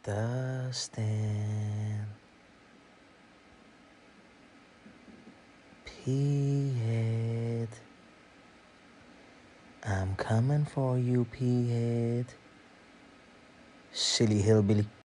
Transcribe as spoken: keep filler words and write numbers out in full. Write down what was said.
Dustin, P-Head, I'm coming for you, P-Head. Silly hillbilly.